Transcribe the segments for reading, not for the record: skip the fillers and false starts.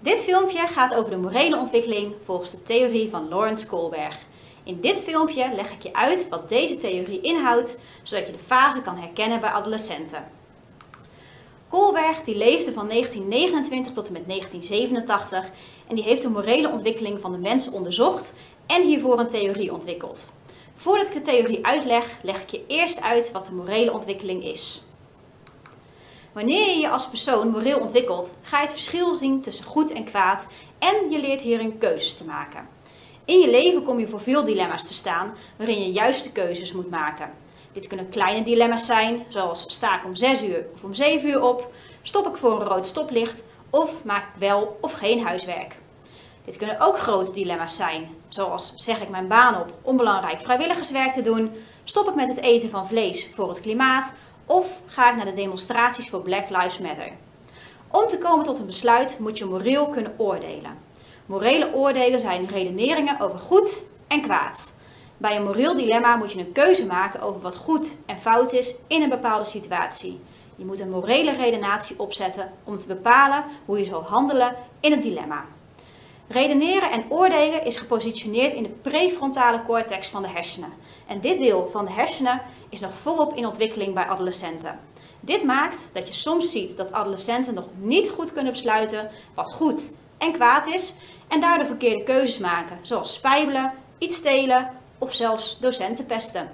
Dit filmpje gaat over de morele ontwikkeling volgens de theorie van Lawrence Kohlberg. In dit filmpje leg ik je uit wat deze theorie inhoudt, zodat je de fase kan herkennen bij adolescenten. Kohlberg die leefde van 1929 tot en met 1987 en die heeft de morele ontwikkeling van de mens onderzocht en hiervoor een theorie ontwikkeld. Voordat ik de theorie uitleg, leg ik je eerst uit wat de morele ontwikkeling is. Wanneer je je als persoon moreel ontwikkelt, ga je het verschil zien tussen goed en kwaad en je leert hierin keuzes te maken. In je leven kom je voor veel dilemma's te staan waarin je juiste keuzes moet maken. Dit kunnen kleine dilemma's zijn, zoals sta ik om 6 uur of om 7 uur op, stop ik voor een rood stoplicht of maak ik wel of geen huiswerk. Dit kunnen ook grote dilemma's zijn, zoals zeg ik mijn baan op om belangrijk vrijwilligerswerk te doen, stop ik met het eten van vlees voor het klimaat of ga ik naar de demonstraties voor Black Lives Matter. Om te komen tot een besluit moet je moreel kunnen oordelen. Morele oordelen zijn redeneringen over goed en kwaad. Bij een moreel dilemma moet je een keuze maken over wat goed en fout is in een bepaalde situatie. Je moet een morele redenatie opzetten om te bepalen hoe je zal handelen in het dilemma. Redeneren en oordelen is gepositioneerd in de prefrontale cortex van de hersenen. En dit deel van de hersenen is nog volop in ontwikkeling bij adolescenten. Dit maakt dat je soms ziet dat adolescenten nog niet goed kunnen besluiten wat goed en kwaad is en daardoor verkeerde keuzes maken, zoals spijbelen, iets stelen of zelfs docenten pesten.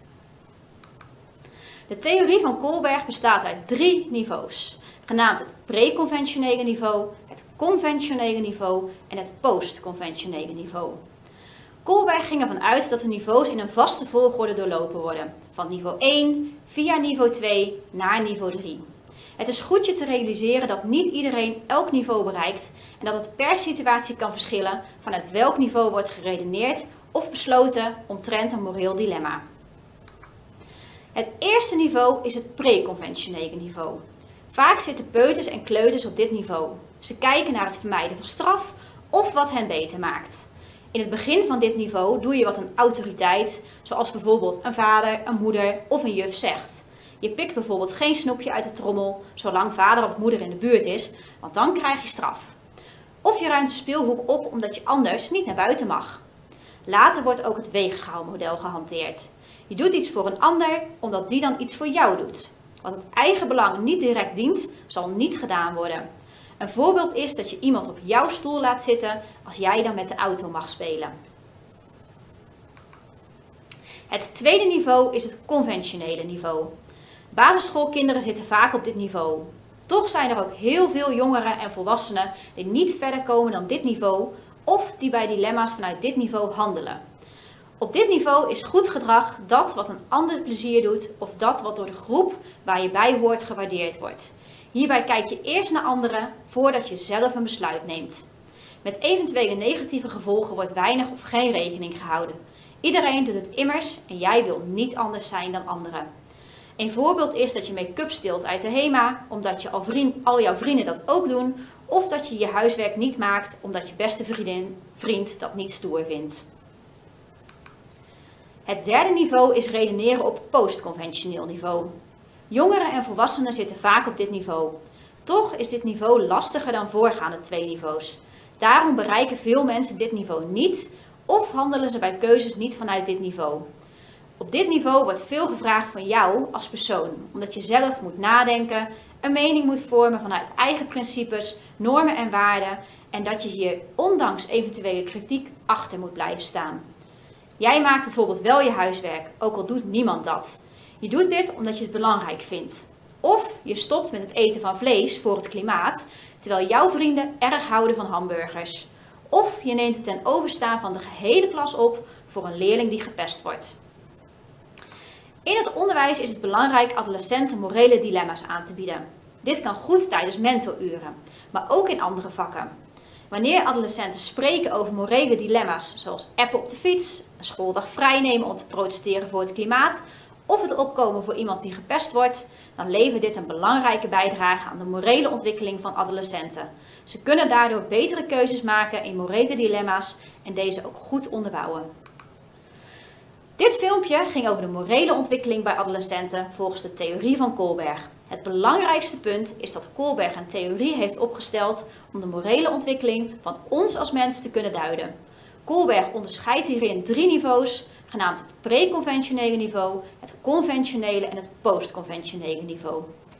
De theorie van Kohlberg bestaat uit 3 niveaus, genaamd het preconventionele niveau, het conventionele niveau en het postconventionele niveau. Kohlberg ging ervan uit dat de niveaus in een vaste volgorde doorlopen worden, van niveau 1 via niveau 2 naar niveau 3. Het is goed je te realiseren dat niet iedereen elk niveau bereikt en dat het per situatie kan verschillen vanuit welk niveau wordt geredeneerd of besloten omtrent een moreel dilemma. Het eerste niveau is het preconventionele niveau. Vaak zitten peuters en kleuters op dit niveau. Ze kijken naar het vermijden van straf of wat hen beter maakt. In het begin van dit niveau doe je wat een autoriteit, zoals bijvoorbeeld een vader, een moeder of een juf zegt. Je pikt bijvoorbeeld geen snoepje uit de trommel, zolang vader of moeder in de buurt is, want dan krijg je straf. Of je ruimt de speelhoek op omdat je anders niet naar buiten mag. Later wordt ook het weegschaalmodel gehanteerd. Je doet iets voor een ander omdat die dan iets voor jou doet. Wat het eigen belang niet direct dient, zal niet gedaan worden. Een voorbeeld is dat je iemand op jouw stoel laat zitten als jij dan met de auto mag spelen. Het tweede niveau is het conventionele niveau. Basisschoolkinderen zitten vaak op dit niveau. Toch zijn er ook heel veel jongeren en volwassenen die niet verder komen dan dit niveau of die bij dilemma's vanuit dit niveau handelen. Op dit niveau is goed gedrag dat wat een ander plezier doet of dat wat door de groep waar je bij hoort gewaardeerd wordt. Hierbij kijk je eerst naar anderen voordat je zelf een besluit neemt. Met eventuele negatieve gevolgen wordt weinig of geen rekening gehouden. Iedereen doet het immers en jij wil niet anders zijn dan anderen. Een voorbeeld is dat je make-up steelt uit de HEMA omdat al jouw vrienden dat ook doen, of dat je je huiswerk niet maakt omdat je beste vriend dat niet stoer vindt. Het derde niveau is redeneren op postconventioneel niveau. Jongeren en volwassenen zitten vaak op dit niveau. Toch is dit niveau lastiger dan voorgaande 2 niveaus. Daarom bereiken veel mensen dit niveau niet of handelen ze bij keuzes niet vanuit dit niveau. Op dit niveau wordt veel gevraagd van jou als persoon, omdat je zelf moet nadenken, een mening moet vormen vanuit eigen principes, normen en waarden en dat je hier ondanks eventuele kritiek achter moet blijven staan. Jij maakt bijvoorbeeld wel je huiswerk, ook al doet niemand dat. Je doet dit omdat je het belangrijk vindt. Of je stopt met het eten van vlees voor het klimaat, terwijl jouw vrienden erg houden van hamburgers. Of je neemt het ten overstaan van de gehele klas op voor een leerling die gepest wordt. In het onderwijs is het belangrijk adolescenten morele dilemma's aan te bieden. Dit kan goed tijdens mentoruren, maar ook in andere vakken. Wanneer adolescenten spreken over morele dilemma's, zoals appen op de fiets, een schooldag vrijnemen om te protesteren voor het klimaat, of het opkomen voor iemand die gepest wordt, dan levert dit een belangrijke bijdrage aan de morele ontwikkeling van adolescenten. Ze kunnen daardoor betere keuzes maken in morele dilemma's en deze ook goed onderbouwen. Dit filmpje ging over de morele ontwikkeling bij adolescenten volgens de theorie van Kohlberg. Het belangrijkste punt is dat Kohlberg een theorie heeft opgesteld om de morele ontwikkeling van ons als mens te kunnen duiden. Kohlberg onderscheidt hierin 3 niveaus, genaamd het preconventionele niveau, het conventionele en het postconventionele niveau.